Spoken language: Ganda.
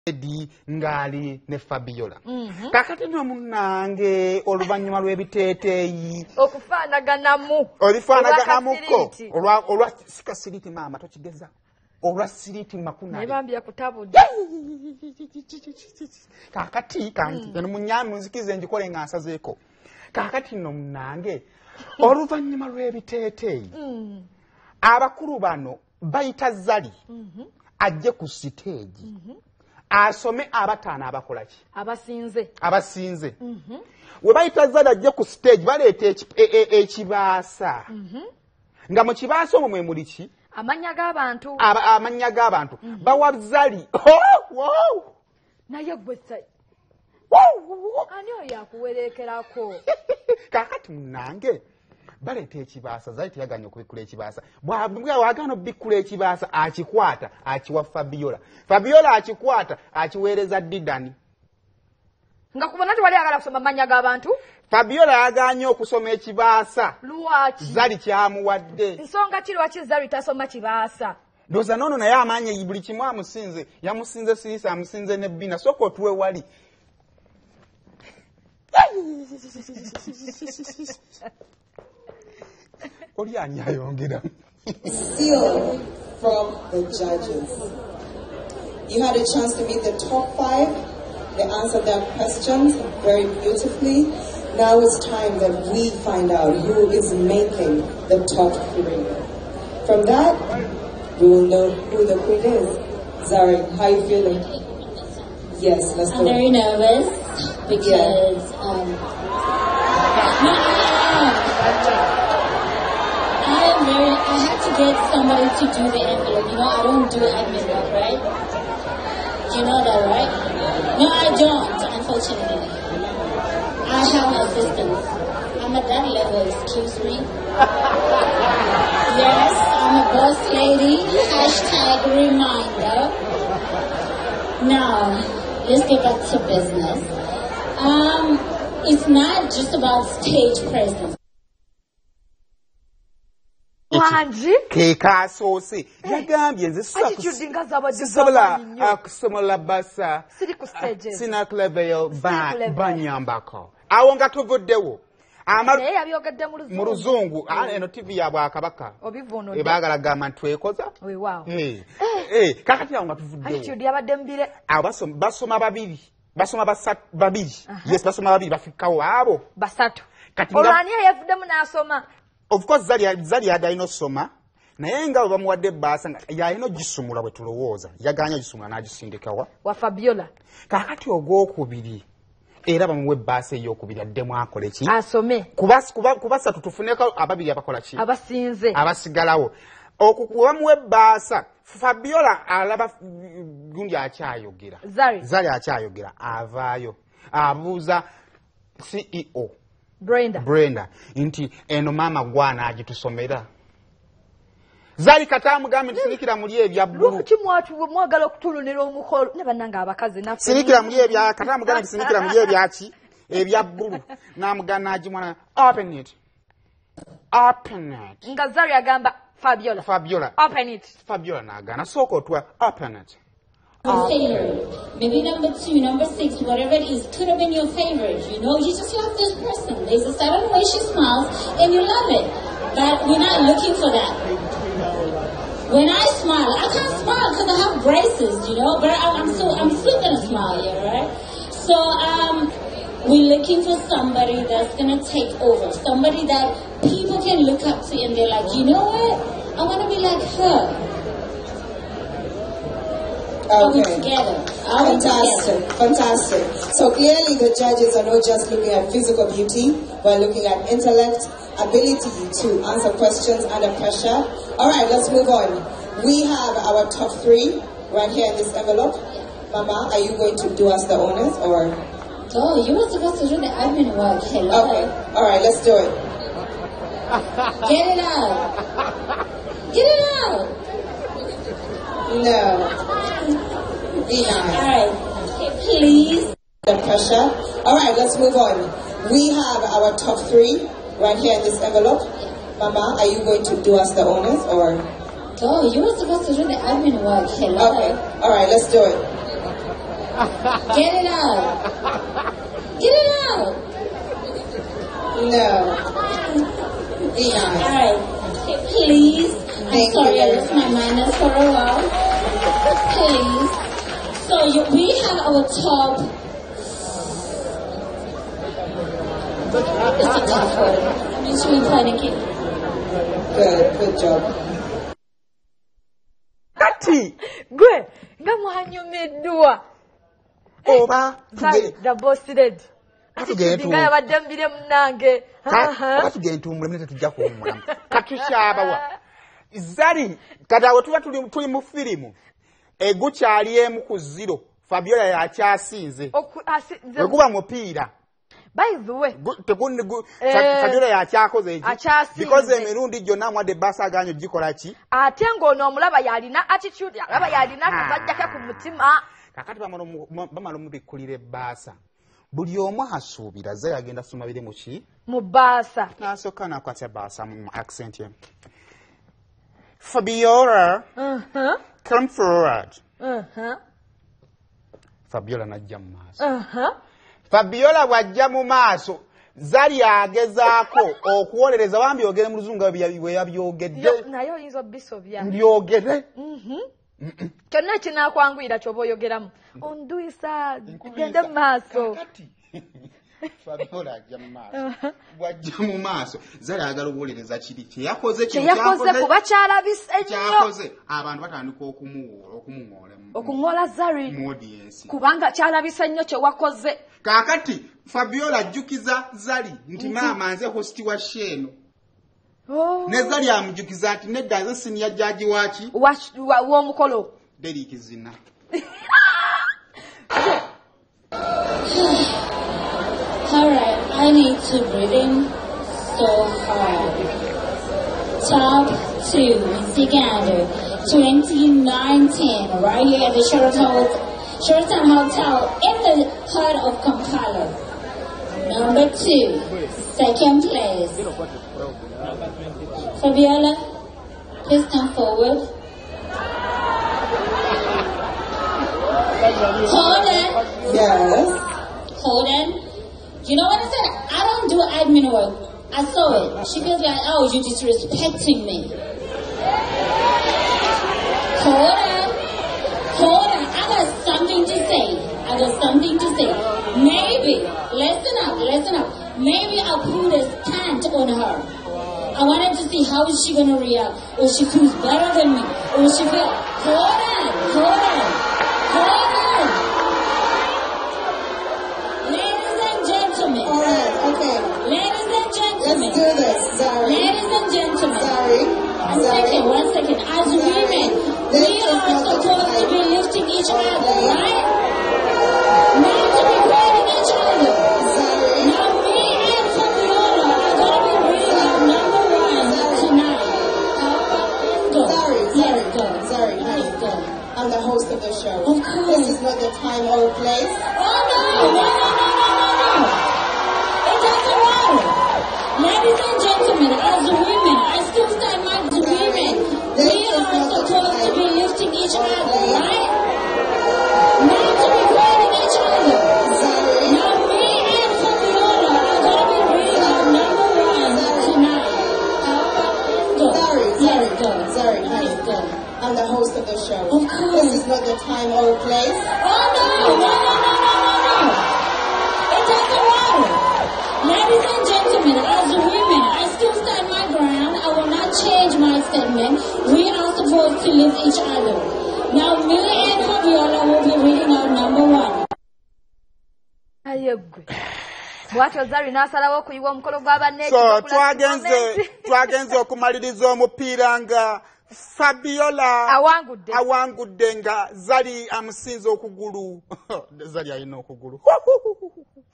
Edi ngali ne Fabiola. Kakati no munange oluvannyuma lw'ebiteeteeyi. Okufaanaganamu. Olifaanaganamuko. Olwa sika siriti maama tokigeza. Olwa siriti makuna. Nebambya kutabudde. Kakati kanti no munyami munzikize njikole nga nsazeeko. Kakati no munange oluvannyuma lw'ebiteeteeyi. Abakulu bano bayita Zali. Ajje ku stage. Asome abataana abakola ki? Abasinze. We bayita Zali ajje ku stage baleeta ekibaasa. Nga mu kibaasa omwo mwe muli ki? Amanya g'abantu. Amanya g'abantu. Bawa Zali. Wow! Naye gwe sai. Ani oyo akuwerekerako? Kakati munange baleeta ekibaasa Zali teyaganya okubikkula ekibaasa. Bw'awagana obikkula ekibaasa akikwata akiwa Fabiola. Fabiola akikwata akiweereza Didani. Nga kubona nti wali agala kusoma amanya g'abantu? Fabiola yaganya okusoma ekibaasa. Lwaki? Zali kyamuwadde. Nsonga ki lwaki Zali tasoma kibaasa? Ndoza nono naye amaanyi buli kimu amusinze. Yamusinze Sirisa, amusinze ne Bina. Sooka otuwe wali. Still from the judges. You had a chance to meet the top 5. They answered their questions very beautifully. Now it's time that we find out who is making the top 3. From that, we will know who the queen is. Zari, how are you feeling? Yes, let's go. I'm very nervous because I had to get somebody to do the envelope. You know, I don't do admin work, right? You know that, right? No, I don't, unfortunately. I have assistants. I'm at that level, excuse me. Yes, I'm a boss lady. Hashtag reminder. Now, let's get back to business. It's not just about stage presence. Kekasoose yagambye nze sisobola kusomola basa sina clevel banyambako awo nga tuvuddewo mu luzungu eno TV ya Bwakabaka ebaagala gamba nti twekoza kakati awo nga tuvuddewo basoma babiri yes basoma babiri bafikawo abo basatu olwani yefuddemu n'asoma. Of course Zali yadayino soma naye nga bamuwadde ebbaasa yalina ogisumula bwe tulowooza yaganya gisumula n'agisindikawa wa Fabiola. Kakati ogwokubiri era bamuwe ebbaasa ey'okubiri addemu akole ki asome kubasatu tufuneko ababiri abakola ki abasigalawo bamuwe ebbaasa. Fabiola alaba gundi akyayogera Zali akyayogera avaayo abuuza CEO Brenda nti eno mama gwana agitusomera. Zali katamugambe nsinikira muli ebya bbulu. Luki mwagala okutulunira omukolo ne bannanga abakazi naffe. Sinikira muli ebya katamugambe nsinikira muli ebyaki ebya bbulu. Namugana agimwana open it. Nga Zali agamba Fabiola open it. Fabiola nagana soko otwa open it. Favorite. Maybe number 2, number 6, whatever it is, could have been your favorite. You know, you just love this person. There's a certain way she smiles, and you love it. But we're not looking for that. When I smile, I can't smile because I have braces, you know. But I'm still gonna smile, yeah, right? So we're looking for somebody that's gonna take over, somebody that people can look up to, and they're like, you know what? I want to be like her. Okay. Fantastic. So clearly the judges are not just looking at physical beauty, but looking at intellect, ability to answer questions under pressure. All right, let's move on. We have our top 3 right here in this envelope. Mama, are you going to do us the honors or? Oh, you were supposed to do the admin work. Hello. Okay. All right, let's do it. Get it out. Get it out. No. Be nice. All right. Please. The pressure. All right, let's move on. We have our top 3 right here in this envelope. Mama, are you going to do us the honors or? Oh, you were supposed to do the admin work. Hello. Okay. All right, let's do it. Get it out. Get it out. No. Be nice. Alright. Please. I'm sorry, I lost my manners for a while. Please. So we have our top. It's a tough one. It's really panicking. Good job. Kati gwe nga mwanyumiddwa oba the boss lady Atugende nga yabadde mbire munange tugende tuwummule mune tetujja kuwummulamu katushabawa Zari kadawe tuba tuli mu firimu egukyali emu ku 0 Fabiola yakyasinze ekuba mupiira by the way Fabiola yakyakoze eki because emirundi gyonna amwadde basa aganyo gikola ki ate ng'ono omulaba yalina attitude alaba yalina akasajjake ku mutima kakati bamala omubikkulira ebbaasa buli omu asuubira Zari agenda soma biri mu ki mu bbaasa n'asooka n'akwata bbaasa mu accent ye Fabiola come forward Fabiola najja mu maaso Fabiola bw'ajja mu maaso Zari agezaako okuwolereza bambi yogere mu luzungu bwe yabyogedde naye oyinza obisobya byogere kyonna kinaakwanguyira ky'oba oyogeramu onduyisa gende mu maaso Fabiola ajja mu maaso bw'ajja mu maaso Zari ayagala okuwolereza kiri kyeyakoze kuba kyalabise ennyo kyakoze abantu batandika okumuŋoola okuŋoola Zari mu audience kubanga kyalabise nnyo kye wakoze kaakati Fabiola ajjukiza Zari nti maama nze hosti wa sheeno ne Zari amujukiza nti nedda nze siniya jjaji waki w'omukolo Derrick Zina Alright, I need to breathe in so hard. Top 2, together, 2019, right here at the Sheraton Hotel in the heart of Kampala. Number 2, second place. Fabiola, please come forward. Hold on. Yes. Hold on. You know what I said? I don't do admin work. I saw it. She feels like, oh, you're disrespecting me. Hold on. Hold on. I got something to say. Maybe, listen up. Maybe I'll put a stand on her. I wanted to see how is she going to react. Will she cruise better than me? Or will she feel, hold on. Alright, okay. Ladies and gentlemen. Let's do this, Zari. Ladies and gentlemen. Zari. One second. As women, we are supposed to be lifting each other, right? Not to be fighting each other. Zari. Now me and Fabiola are going to be bringing up number 1 tonight. Let's go. Zari, Let's go. I'm the host of the show. Of course. This is not the time or place. Oh, no. It doesn't matter. Ladies and gentlemen, as women, I still stand by the women. We are supposed to be lifting each other, right? Not to be fighting each other. Now me and Fabiola are going to be bringing up number 1 tonight. Let's go. Zari, Let's go. I'm the host of the show. Of course. This is not the time or place. Oh, no. It doesn't matter. Ladies and gentlemen, as women, I still stand my ground. I will not change my statement. We are supposed to lift each other. Now, me and Fabiola will be reading out number 1. ayegwe bwatyo Zari n'asalawo okuyiwa omukolo gw'abanne so twagenze okumaliriza omupiira nga Fabiola awangudde nga Zari amusinza okugulu Zari alina okugulu